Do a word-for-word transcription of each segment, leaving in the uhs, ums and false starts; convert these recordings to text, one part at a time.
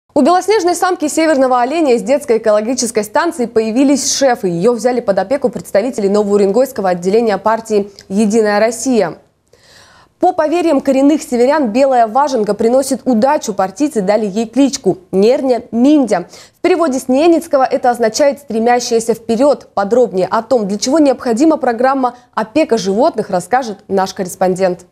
У белоснежной самки северного оленя из детской экологической станции появились шефы. Ее взяли под опеку представители Новоуренгойского отделения партии «Единая Россия». По поверьям коренных северян, белая важенка приносит удачу. Партийцы дали ей кличку Нерня Миндя. В переводе с ненецкого это означает «стремящаяся вперед». Подробнее о том, для чего необходима программа «Опека животных», расскажет наш корреспондент.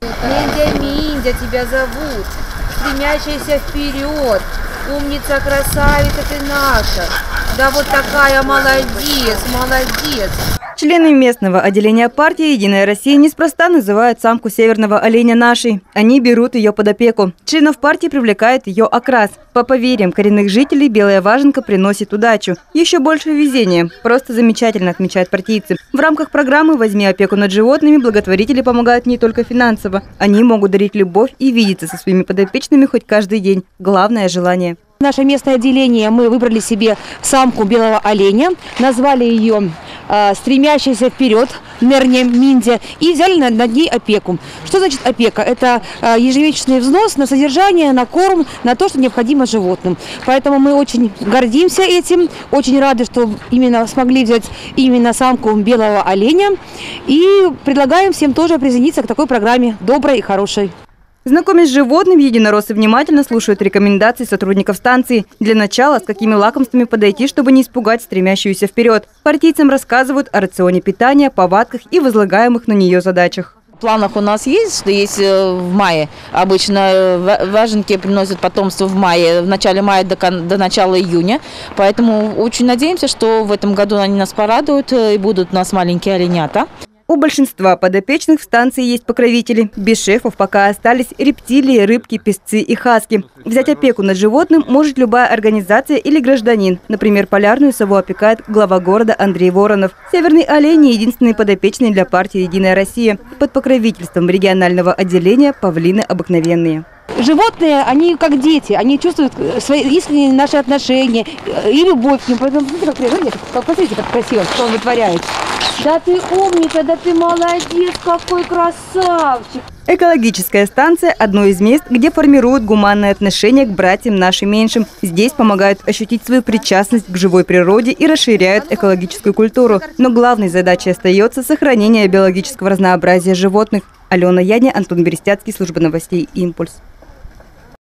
Миндя, Миндя, тебя зовут. Стремящаяся вперед. Умница, красавица ты наша. Да вот такая молодец, молодец. Члены местного отделения партии «Единая Россия» неспроста называют самку северного оленя нашей. Они берут ее под опеку. Членов партии привлекает ее окрас. По поверьям коренных жителей, белая важенка приносит удачу. Еще больше везения. Просто замечательно, отмечают партийцы. В рамках программы «Возьми опеку над животными» благотворители помогают не только финансово. Они могут дарить любовь и видеться со своими подопечными хоть каждый день. Главное – желание. Наше местное отделение мы выбрали себе самку белого оленя, назвали ее э, «Стремящаяся вперед», Нерня Миндя, и взяли над, над ней опеку. Что значит опека? Это э, ежемесячный взнос на содержание, на корм, на то, что необходимо животным. Поэтому мы очень гордимся этим, очень рады, что именно смогли взять именно самку белого оленя, и предлагаем всем тоже присоединиться к такой программе доброй и хорошей. Знакомясь с животным, единороссы внимательно слушают рекомендации сотрудников станции. Для начала, с какими лакомствами подойти, чтобы не испугать стремящуюся вперед. Партийцам рассказывают о рационе питания, повадках и возлагаемых на нее задачах. В планах у нас есть, что есть в мае. Обычно важенки приносят потомство в мае, в начале мая до, до начала июня. Поэтому очень надеемся, что в этом году они нас порадуют и будут у нас маленькие оленята. У большинства подопечных в станции есть покровители. Без шефов пока остались рептилии, рыбки, песцы и хаски. Взять опеку над животным может любая организация или гражданин. Например, полярную сову опекает глава города Андрей Воронов. Северный олень – единственный подопечный для партии «Единая Россия». Под покровительством регионального отделения павлины обыкновенные. Животные, они как дети, они чувствуют свои искренние наши отношения и любовь к ним. Поэтому смотрите, как природа, посмотрите, как красиво, что он вытворяет. Да ты умница, да ты молодец, какой красавчик. Экологическая станция – одно из мест, где формируют гуманное отношение к братьям нашим меньшим. Здесь помогают ощутить свою причастность к живой природе и расширяют экологическую культуру. Но главной задачей остается сохранение биологического разнообразия животных. Алена Ядня, Антон Берестяцкий, служба новостей «Импульс».